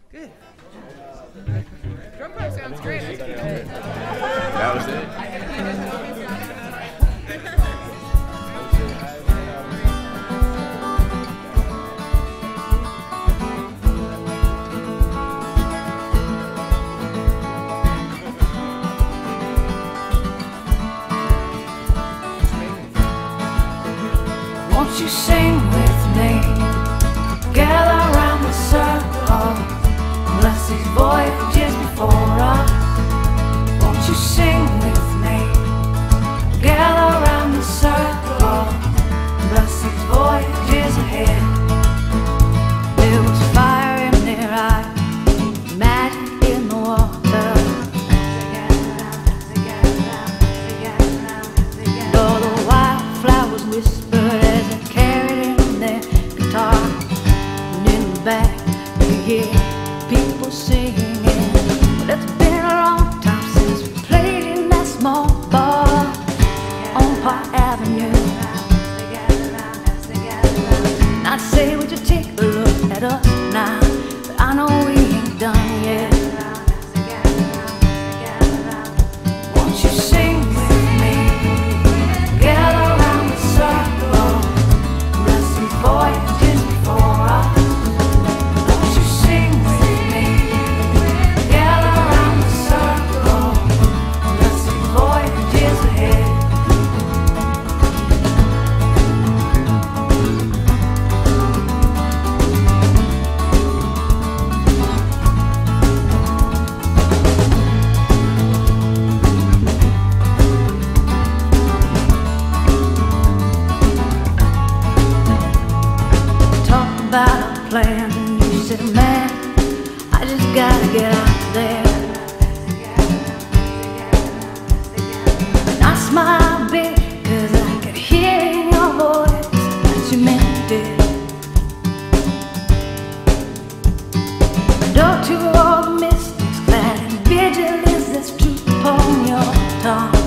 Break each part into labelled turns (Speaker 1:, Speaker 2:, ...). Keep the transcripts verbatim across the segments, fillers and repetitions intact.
Speaker 1: Good. Drum part sounds great. That's good.
Speaker 2: That was it.
Speaker 3: Won't you sing with me? Gather round the circle, bless these voyages before us. Won't you sing with me? Gather round the circle, bless these voyages ahead. There was fire in their eyes, magic in the water. All the wildflowers whispered as they carried in their guitar. And in the back you hear people singing. But it's been a long time since we played in that small bar on Park Avenue. And I'd say, would you take a look at us now? But I know we ain't done yet. Won't you sing with me? Gather round the circle, bless these voyages before us. Won't you sing with me? Gather round the circle, bless these voyages ahead. Talk about a plan, and you said, man, I just gotta get out there. And I smile big, cause I could hear in your voice that you meant it. Door to all the mystics, glad and vigilance that's truth upon your tongue.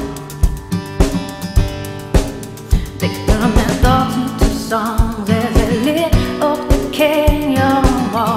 Speaker 3: They turn their thoughts into songs as they lit up the canyon wall.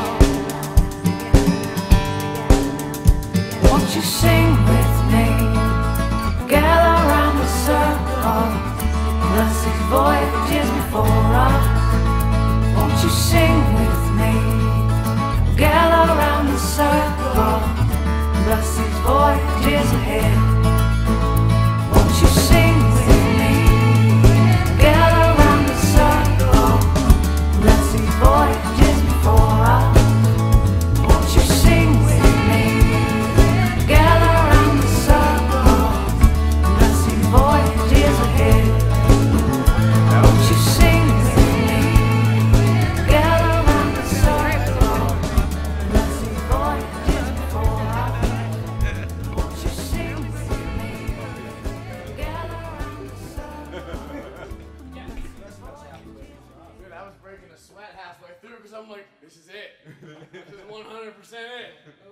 Speaker 3: Won't you sing with me? Gather round the circle, bless these voyages before us. Won't you sing with me? Gather round the circle, bless these voyages ahead. Won't you sing with me? Gather round the circle, bless these voyages before us. Won't you sing with me? Gather round the circle, bless these voyages ahead. Won't you sing with me? Gather round the circle, bless these voyages before us. Won't you sing with me? Gather round the circle.
Speaker 4: Dude, I was breaking a sweat halfway through because I'm like, this is it. This is one hundred percent it.